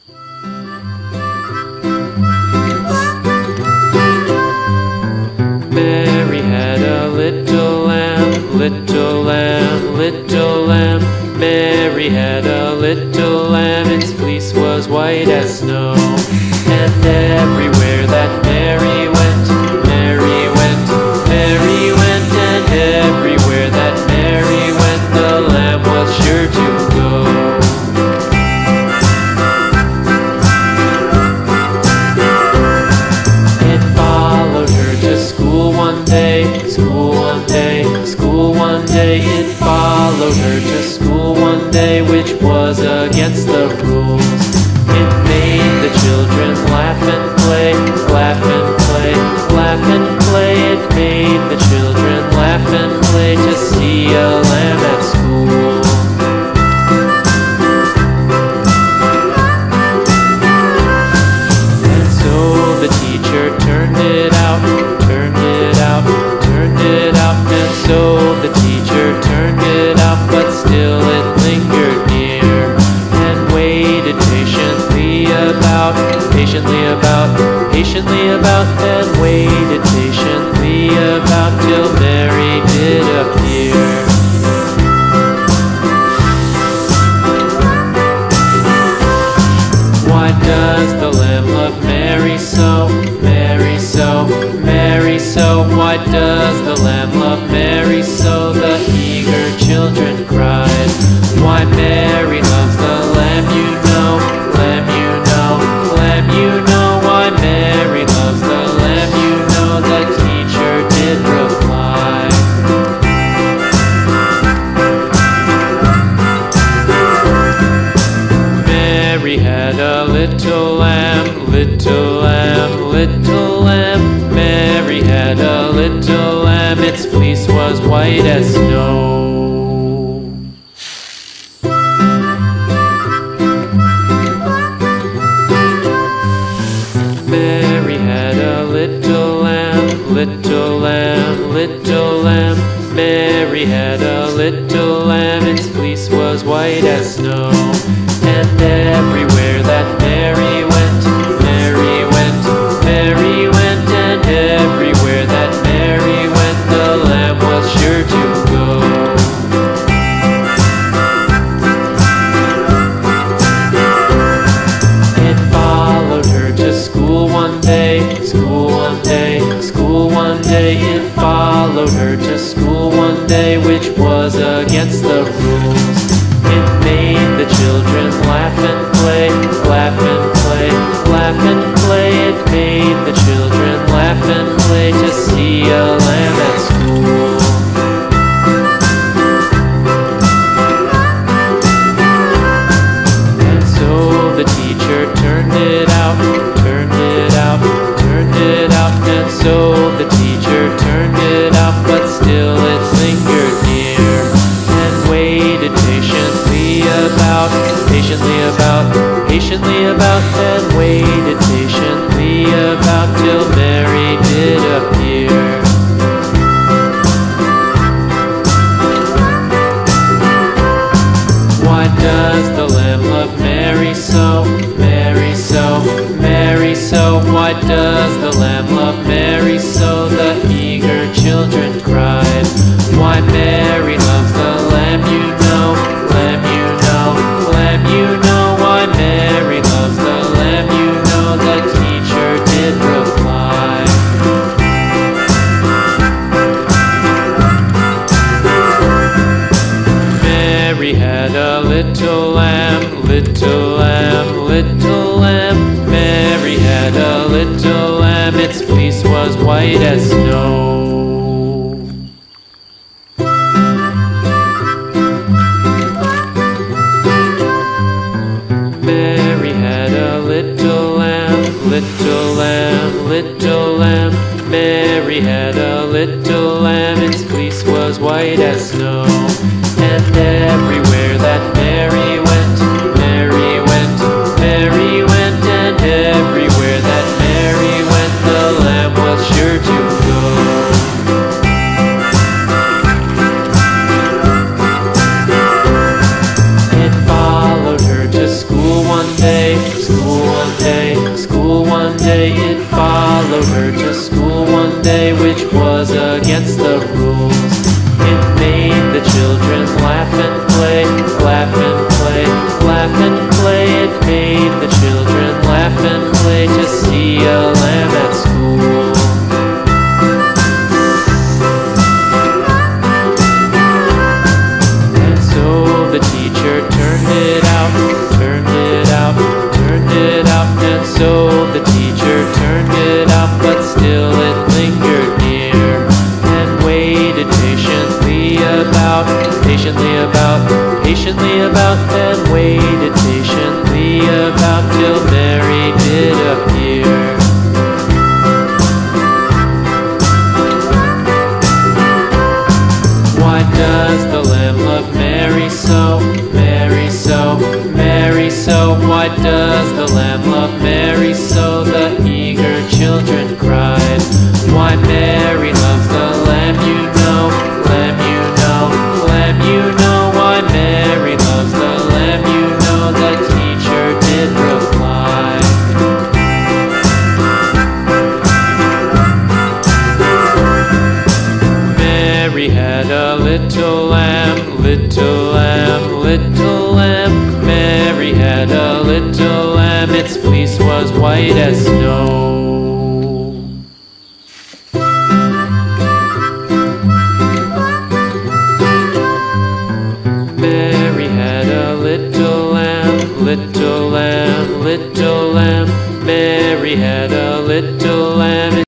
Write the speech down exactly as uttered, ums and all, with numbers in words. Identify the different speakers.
Speaker 1: Mary had a little lamb, little lamb, little lamb. Mary had a little lamb, its fleece was white as snow. And everywhere that Mary went, Mary went, Mary went, and everywhere that Mary went, the lamb was sure to go. It followed her to school one day, school one day, school one day. It followed her to school one day, which was against the rules. It made the children laugh and play, laugh and play, laugh and play. It made the children laugh and play to see a lamb at school. And so the teacher turned it out, turned it out, turned it out. And so the teacher turned it out, but still it lingered near and waited patiently about, patiently about, patiently about, and waited patiently about till Mary did appear. Why does the lamb love Mary so, Mary so, Mary so? Why does the lamb love Mary so? The eager children cried. Why Mary loves the lamb, you know, lamb, you know, lamb, you know. Why Mary loves the lamb, you know, the teacher did reply. Mary had a little lamb, little lamb, little lamb. Mary had a little lamb, its fleece was white as snow. Mary had a little lamb, little lamb, little lamb. Mary had a little lamb, its fleece was white as snow. And everywhere that Mary went, Mary went, Mary went, and everywhere that Mary went, the lamb was sure to go. It followed her to school one day, school one day, school one day. It followed her to school one day, which was against the rules. It made the children laugh and play, laugh and play, laugh and play. It made the children laugh and play to see a lamb at school. And so the teacher turned it out, turned it out, turned it out. And so the teacher turned it out, but still it lingered near and waited patiently about, patiently about, patiently about, and waited patiently about till Mary did appear. Why does the lamb love Mary so, Mary so, Mary so? Why does the lamb love Mary so? The eager children cried. Why Mary loves the lamb, you know, lamb, you know, lamb, you know. Why Mary loves the lamb, you know, the teacher did reply. Mary had a little lamb, little lamb, little lamb. Mary had a little lamb, its fleece was white as snow. Mary had a little lamb, little lamb, little lamb. Mary had a little lamb, its fleece was white as snow. And everywhere that Mary went, Mary went, Mary went, and everywhere that Mary went, the lamb was sure to go. It followed her to school one day, school one day, school one day. It followed her to school one day, which was against the rules. It made the children laugh and play, laugh and play, laugh and play. It made the children laugh and play to see a lamb at school. And so the teacher turned it out, turned it out, turned it out. And so the teacher turned it out, but still it lingered near and waited patiently about, patiently about, patiently about, and waited patiently about till Mary did appear. Why does the lamb love Mary so, Mary so, Mary so? Why does the lamb love Mary so? The eager children cried. Why Mary loves the lamb, you know, lamb, you know, lamb, you know. Why Mary loves the lamb, you know, the teacher did reply. Mary had a little lamb, little lamb, little lamb. Mary had a little lamb, its fleece was white as snow.